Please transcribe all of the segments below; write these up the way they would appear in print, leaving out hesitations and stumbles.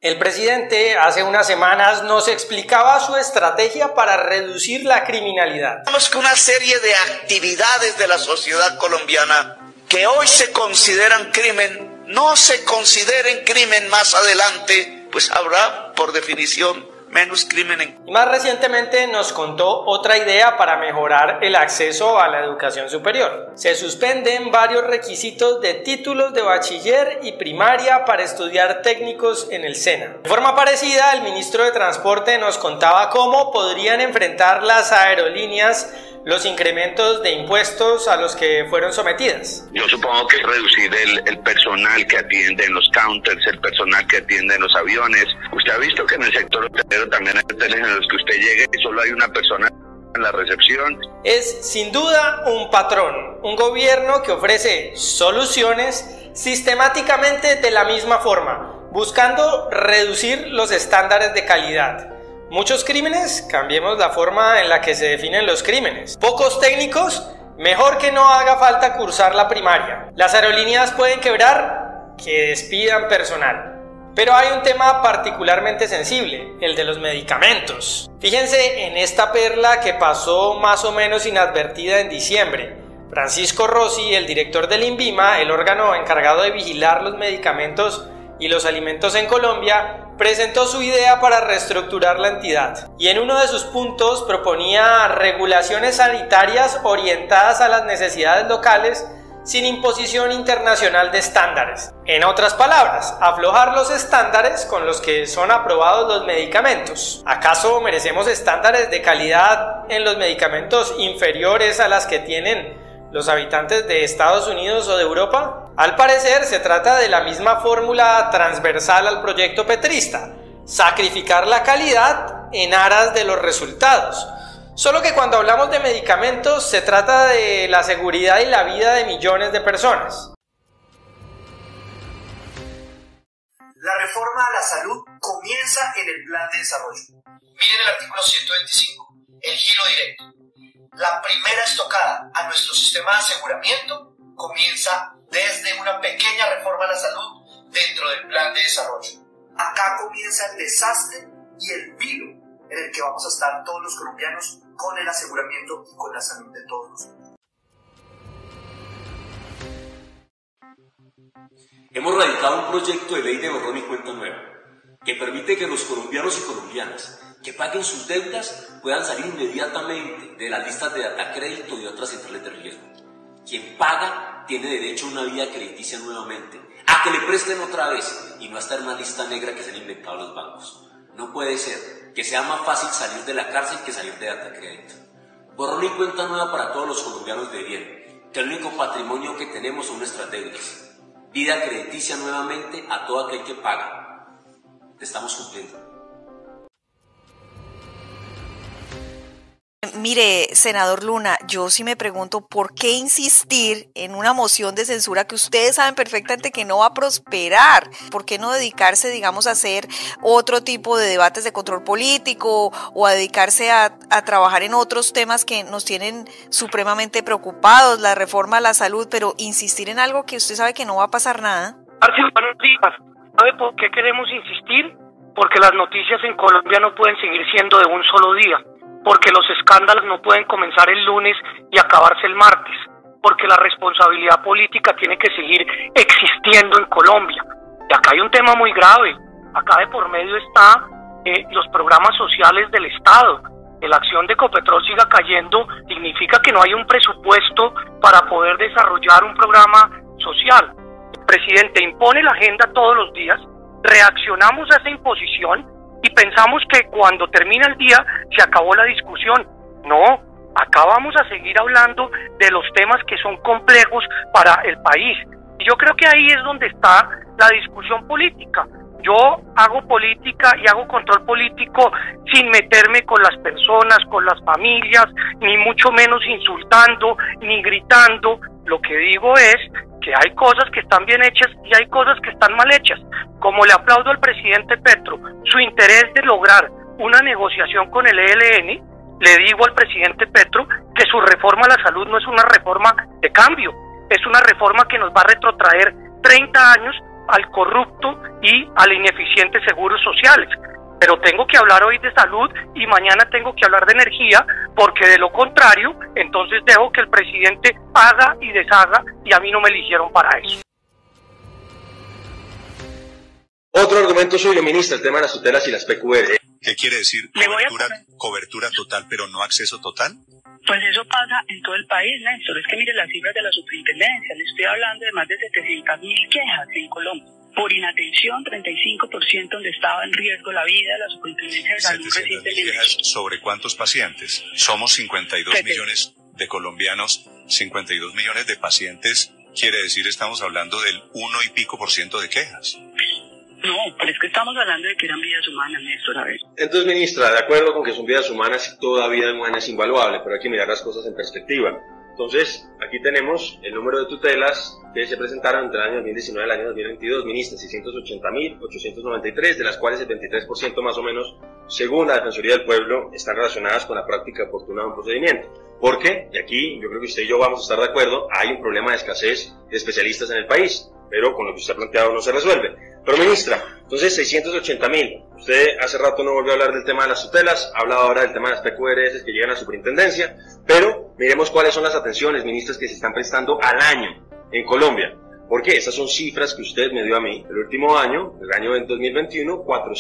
El presidente hace unas semanas nos explicaba su estrategia para reducir la criminalidad. Vamos con una serie de actividades de la sociedad colombiana que hoy se consideran crimen, no se consideren crimen más adelante, pues habrá por definición menos crimen. Y más recientemente nos contó otra idea para mejorar el acceso a la educación superior. Se suspenden varios requisitos de títulos de bachiller y primaria para estudiar técnicos en el SENA. De forma parecida, el ministro de Transporte nos contaba cómo podrían enfrentar las aerolíneas los incrementos de impuestos a los que fueron sometidas. Yo supongo que reducir el personal que atiende en los counters, el personal que atiende en los aviones. Usted ha visto que en el sector hotelero también hay hoteles en los que usted llegue y solo hay una persona en la recepción. Es sin duda un patrón, un gobierno que ofrece soluciones sistemáticamente de la misma forma, buscando reducir los estándares de calidad. Muchos crímenes, cambiemos la forma en la que se definen los crímenes. Pocos técnicos, mejor que no haga falta cursar la primaria. Las aerolíneas pueden quebrar, que despidan personal. Pero hay un tema particularmente sensible, el de los medicamentos. Fíjense en esta perla que pasó más o menos inadvertida en diciembre. Francisco Rossi, el director del INVIMA, el órgano encargado de vigilar los medicamentos y los alimentos en Colombia, presentó su idea para reestructurar la entidad y en uno de sus puntos proponía regulaciones sanitarias orientadas a las necesidades locales sin imposición internacional de estándares. En otras palabras, aflojar los estándares con los que son aprobados los medicamentos. ¿Acaso merecemos estándares de calidad en los medicamentos inferiores a las que tienen los habitantes de Estados Unidos o de Europa? Al parecer se trata de la misma fórmula transversal al proyecto petrista: sacrificar la calidad en aras de los resultados. Solo que cuando hablamos de medicamentos se trata de la seguridad y la vida de millones de personas. La reforma a la salud comienza en el Plan de Desarrollo. Miren el artículo 125, el giro directo. La primera estocada a nuestro sistema de aseguramiento comienza desde una pequeña reforma a la salud dentro del Plan de Desarrollo. Acá comienza el desastre y el vilo en el que vamos a estar todos los colombianos con el aseguramiento y con la salud de todos nosotros. Hemos radicado un proyecto de ley de borrón y cuenta nueva que permite que los colombianos y colombianas que paguen sus deudas puedan salir inmediatamente de las listas de datacrédito y otras centrales de riesgo. Quien paga tiene derecho a una vida crediticia nuevamente, a que le presten otra vez y no a estar en una lista negra que se han inventado los bancos. No puede ser que sea más fácil salir de la cárcel que salir de datacrédito. Borrón y cuenta nueva para todos los colombianos de bien, que el único patrimonio que tenemos son nuestras deudas. Vida crediticia nuevamente a todo aquel que paga. Te estamos cumpliendo. Mire, senador Luna, yo sí me pregunto por qué insistir en una moción de censura que ustedes saben perfectamente que no va a prosperar. ¿Por qué no dedicarse, digamos, a hacer otro tipo de debates de control político o a dedicarse a trabajar en otros temas que nos tienen supremamente preocupados, la reforma a la salud, pero insistir en algo que usted sabe que no va a pasar nada? Buenos días. ¿Sabe por qué queremos insistir? Porque las noticias en Colombia no pueden seguir siendo de un solo día. Porque los escándalos no pueden comenzar el lunes y acabarse el martes, porque la responsabilidad política tiene que seguir existiendo en Colombia. Y acá hay un tema muy grave, acá de por medio está los programas sociales del Estado. Que la acción de Ecopetrol siga cayendo significa que no hay un presupuesto para poder desarrollar un programa social. El presidente impone la agenda todos los días, reaccionamos a esa imposición y pensamos que cuando termina el día se acabó la discusión. No, acá vamos a seguir hablando de los temas que son complejos para el país. Y yo creo que ahí es donde está la discusión política. Yo hago política y hago control político sin meterme con las personas, con las familias, ni mucho menos insultando, ni gritando. Lo que digo es que hay cosas que están bien hechas y hay cosas que están mal hechas. Como le aplaudo al presidente Petro, su interés de lograr una negociación con el ELN, le digo al presidente Petro que su reforma a la salud no es una reforma de cambio, es una reforma que nos va a retrotraer 30 años al corrupto y al ineficiente seguros sociales. Pero tengo que hablar hoy de salud y mañana tengo que hablar de energía, porque de lo contrario, entonces dejo que el presidente haga y deshaga, y a mí no me eligieron para eso. Otro argumento suyo, ministra, el tema de las tutelas y las PQR. ¿Qué quiere decir? Cobertura total, pero no acceso total. Pues eso pasa en todo el país, Néstor. Es que mire las cifras de la superintendencia. Le estoy hablando de más de 700.000 quejas en Colombia. Por inatención, 35% donde estaba en riesgo la vida de la superintendencia de salud recientemente. Quejas ¿sobre cuántos pacientes? Somos 52 millones de colombianos, 52 millones de pacientes. Quiere decir, estamos hablando del 1 y pico % de quejas. No, pero es que estamos hablando de que eran vidas humanas, Néstor, a ver. Entonces, ministra, de acuerdo con que son vidas humanas y toda vida humana es invaluable, pero hay que mirar las cosas en perspectiva. Entonces, aquí tenemos el número de tutelas que se presentaron entre el año 2019 y el año 2022, ministra, 680.893, de las cuales el 23% más o menos, según la Defensoría del Pueblo, están relacionadas con la práctica oportuna de un procedimiento. Porque, y aquí yo creo que usted y yo vamos a estar de acuerdo, hay un problema de escasez de especialistas en el país, pero con lo que usted ha planteado no se resuelve. Pero, ministra, entonces 680.000, usted hace rato no volvió a hablar del tema de las tutelas, ha hablado ahora del tema de las PQRS que llegan a la superintendencia, pero miremos cuáles son las atenciones, ministras, que se están prestando al año en Colombia. Porque esas son cifras que usted me dio a mí. El último año, el año 2021,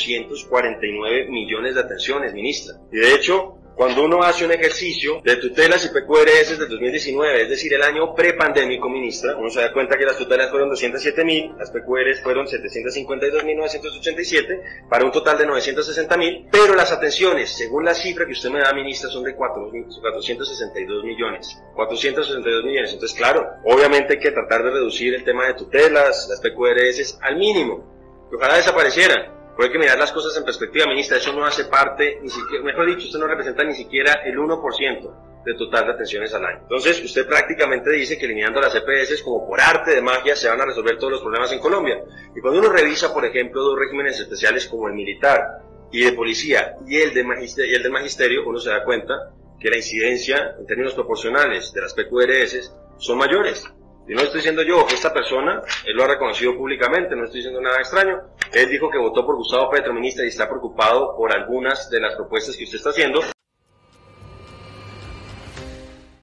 449 millones de atenciones, ministra. Y de hecho, cuando uno hace un ejercicio de tutelas y PQRS del 2019, es decir, el año prepandémico, ministra, uno se da cuenta que las tutelas fueron 207.000, las PQRS fueron 752.987, para un total de 960.000, pero las atenciones, según la cifra que usted me da, ministra, son de 462 millones. 462 millones. Entonces, claro, obviamente hay que tratar de reducir el tema de tutelas, las PQRS al mínimo, que ojalá desaparecieran. Pero hay que mirar las cosas en perspectiva, ministra. Eso no hace parte, ni siquiera, mejor dicho, usted no representa ni siquiera el 1% de total de atenciones al año. Entonces, usted prácticamente dice que eliminando las EPS, como por arte de magia, se van a resolver todos los problemas en Colombia. Y cuando uno revisa, por ejemplo, dos regímenes especiales como el militar y de policía y el del magisterio, uno se da cuenta que la incidencia en términos proporcionales de las PQRS son mayores. Y no estoy diciendo yo, esta persona, él lo ha reconocido públicamente, no estoy diciendo nada extraño. Él dijo que votó por Gustavo Petro, ministra, y está preocupado por algunas de las propuestas que usted está haciendo,